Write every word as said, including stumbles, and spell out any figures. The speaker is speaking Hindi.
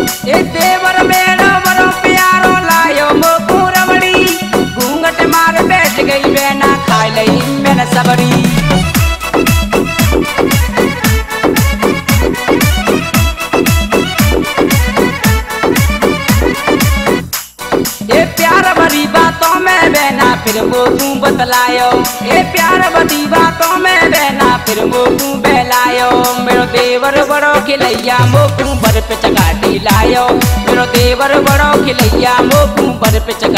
ए देवर मेरा बड़ो प्यारो लायो मोकू रबड़ी, घूंघट मार बैठ गई बेना खाई लई मैंने सबरी। ए प्यार भरी बातों में बहना फिर वो तू बतलायो, ए प्यार भरी बातों में बहना फिर वो तू बहलायो। मेरो देवर बड़ो खिलैया मोकू बर पे चगाटी लायो, मेरो देवर बड़ो खिलैया मोकू बर पे